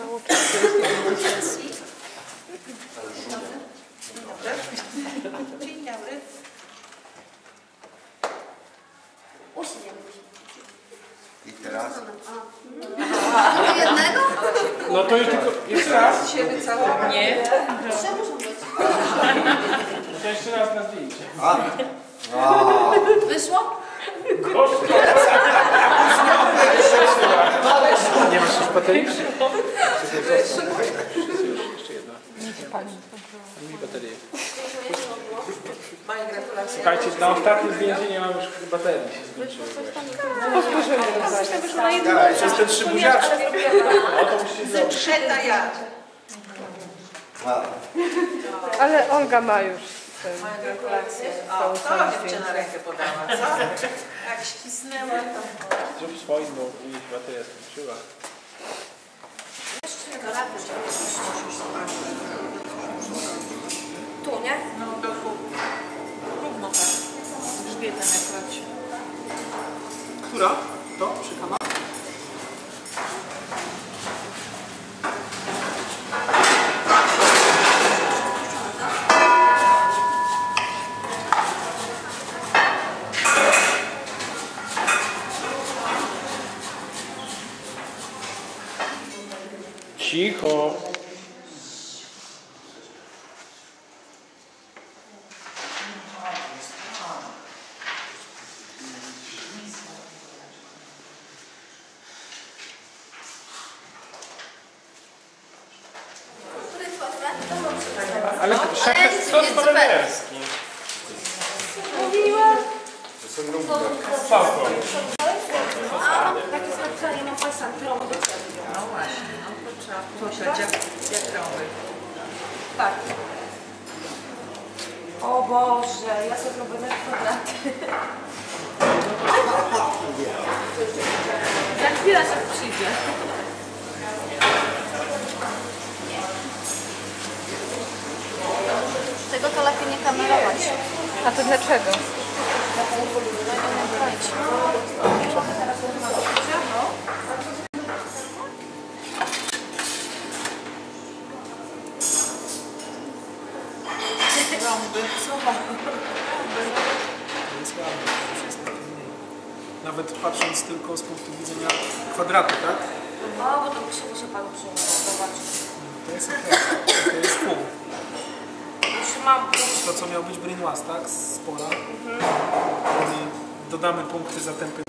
Dzień dobry. I teraz? Jednego? No to już tylko jeszcze raz. Się wycałował? Nie. Trzy muszą być. To jeszcze raz na zdjęcie. Wyszło? Nie masz już baterii? Jeszcze jedna. Nie baterii. Moje gratulacje. Słuchajcie, na ostatnim zdjęciu nie mam już baterii. Przez te trzy buziaczki. O, to musicie zrobić. Przeta ja. Ale Olga ma już. Moje gratulacje. O, to dziewczyna rękę podała, co? Jak ścisnęła to. Zrób swoim, bo mi się bateria skończyła. Tu, nie? No, równo tak. Grzbietem jak się. Która? To? Przykama? Cicho. Ale szef Pawełski. Mówiłam. To są numer. Spoko. A, takie spotkanie mam pasem, którą do No właśnie, no to trzeba pomyśleć jak krąży. Tak. O Boże, ja sobie zrobię kwadraty. Za chwilę się przyjdzie. Tego to lepiej nie kamerować. A to dlaczego? Nawet patrząc tylko z punktu widzenia kwadratu, tak? O, bo to muszę panu zobaczyć. To jest okej. To jest pół. Już mam. To co miał być Brinoise, tak? Z pola. Dodamy punkty za tempy.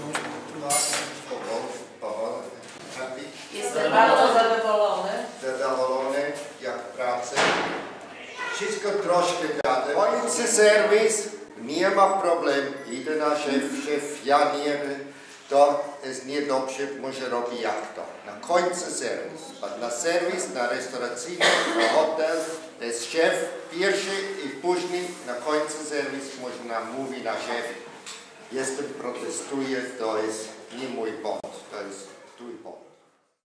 Jestem bardzo zadowolony. Zadowolony jak pracę. Wszystko troszkę gadę. Kończy serwis, nie ma problemu. Idę na szef, ja nie wiem. To jest niedobrze, może robi jak to. Na końcu serwis. Na serwis, na restauracyjny, na hotel, to jest szef pierwszy i później na końcu serwis można mówi na szef. Jestem, protestuję, to jest nie mój pomysł.